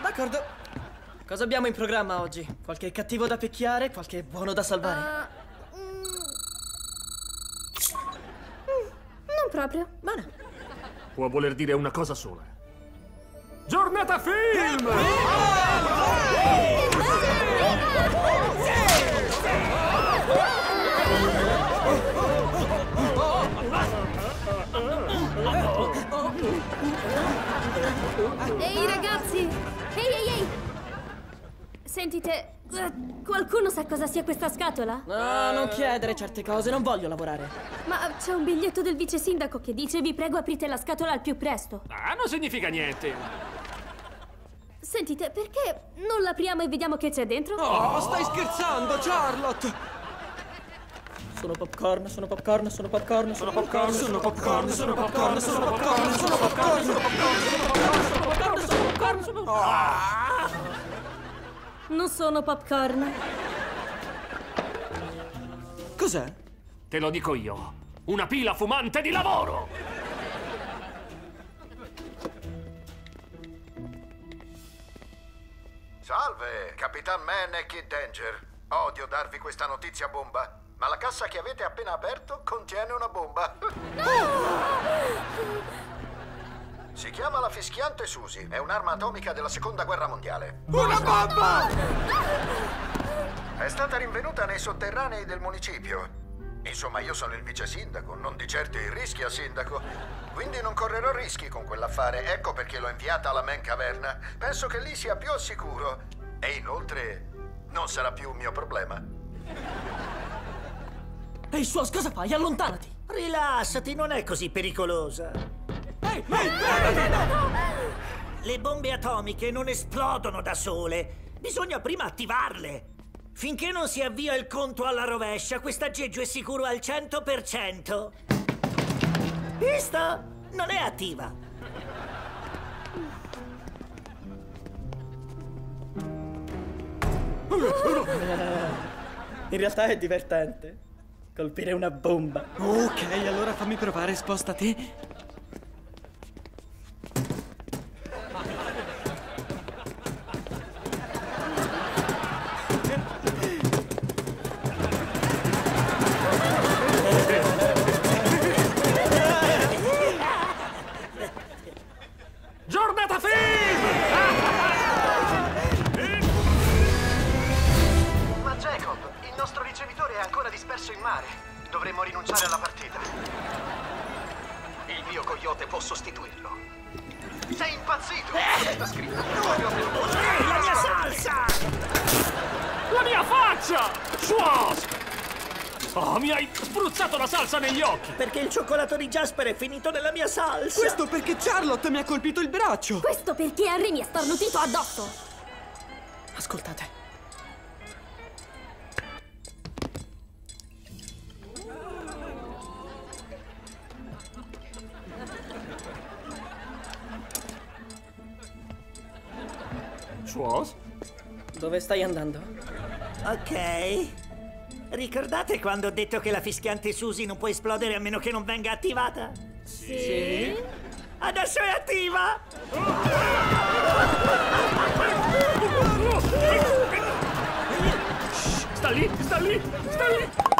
D'accordo. Cosa abbiamo in programma oggi? Qualche cattivo da picchiare? Qualche buono da salvare? Non proprio. Bene. Può voler dire una cosa sola. Giornata film! Ehi ragazzi! Ehi! Sentite, qualcuno sa cosa sia questa scatola? No, non chiedere certe cose, non voglio lavorare. Ma c'è un biglietto del vice sindaco che dice: vi prego aprite la scatola al più presto. Ah, non significa niente. Sentite, perché non l'apriamo e vediamo che c'è dentro? Oh, stai scherzando, Charlotte! Sono popcorn, sono popcorn, sono popcorn, sono popcorn, Sono popcorn, sono popcorn, sono popcorn, sono popcorn, sono popcorn. Non sono popcorn. Cos'è? Te lo dico io. Una pila fumante di lavoro! Salve, Capitan Man e Kid Danger. Odio darvi questa notizia bomba, ma la cassa che avete appena aperto contiene una bomba. Si chiama la fischiante Susie. È un'arma atomica della seconda guerra mondiale. Una bomba! È stata rinvenuta nei sotterranei del municipio. Insomma, io sono il vice sindaco, non di certo il rischia sindaco. Quindi non correrò rischi con quell'affare. Ecco perché l'ho inviata alla Man Caverna. Penso che lì sia più al sicuro. E inoltre non sarà più un mio problema. Ehi, Suos, cosa fai? Allontanati! Rilassati, non è così pericolosa. Ehi, Le bombe atomiche non esplodono da sole. Bisogna prima attivarle. Finché non si avvia il conto alla rovescia, questo aggeggio è sicuro al 100%. Visto? Non è attiva. In realtà è divertente. Colpire una bomba. ok, allora fammi provare, spostati. Giornata film! Ma Jacob, il nostro ricevitore è ancora disperso in mare. Dovremmo rinunciare alla partita. Il mio coyote può sostituirlo. Sei impazzito! Sta scritto. La mia salsa! La mia faccia! Schwarz! Oh, mi hai spruzzato la salsa negli occhi! Perché il cioccolato di Jasper è finito nella mia salsa! Questo perché Charlotte mi ha colpito il braccio. Questo perché Harry mi ha starnutito addosso. Ascoltate. Schwarz? Dove stai andando? Ok. Ricordate quando ho detto che la fischiante Susie non può esplodere a meno che non venga attivata? Sì? Adesso è attiva! Sta lì, sta lì, sta lì!